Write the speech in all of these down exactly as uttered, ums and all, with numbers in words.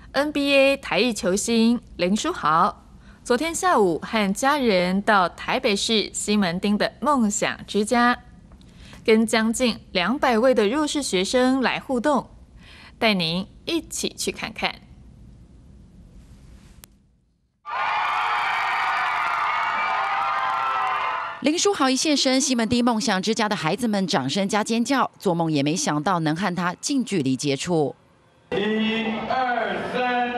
N B A 台裔球星林书豪，昨天下午和家人到台北市西门町的梦想之家，跟将近两百位的弱势学生来互动，带您一起去看看。 林书豪一现身，西门町梦想之家的孩子们掌声加尖叫，做梦也没想到能和他近距离接触。 一二三，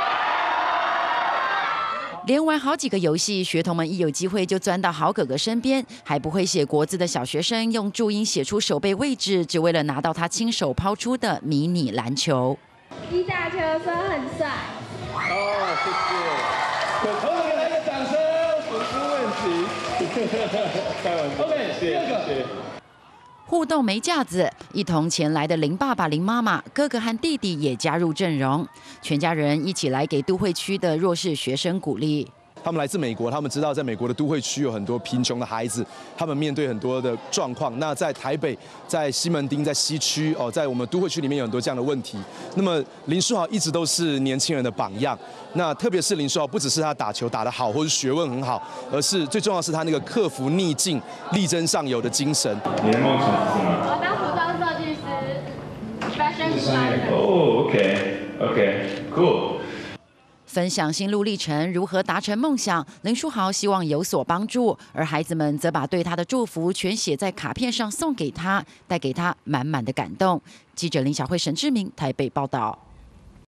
连玩好几个游戏，学童们一有机会就钻到好哥哥身边。还不会写国字的小学生用注音写出手背位置，只为了拿到他亲手抛出的迷你篮球。 你打球的时候很帅。 哦，谢谢。给同学来个掌声，不是问题。开玩笑。OK， 第二个。 互动没架子，一同前来的林爸爸、林妈妈、哥哥和弟弟也加入阵容，全家人一起来给都会区的弱势学生鼓励。 他们来自美国，他们知道在美国的都会区有很多贫穷的孩子，他们面对很多的状况。那在台北、在西门町、在西区哦，在我们都会区里面有很多这样的问题。那么林书豪一直都是年轻人的榜样。那特别是林书豪，不只是他打球打得好，或是学问很好，而是最重要的是他那个克服逆境、力争上游的精神。 你的梦想是什么？ 我当服装设计师 ，fashion designer。 哦 ，OK，OK，cool。 分享心路历程，如何达成梦想，林书豪希望有所帮助，而孩子们则把对他的祝福全写在卡片上送给他，带给他满满的感动。记者林小慧、沈志明台北报道。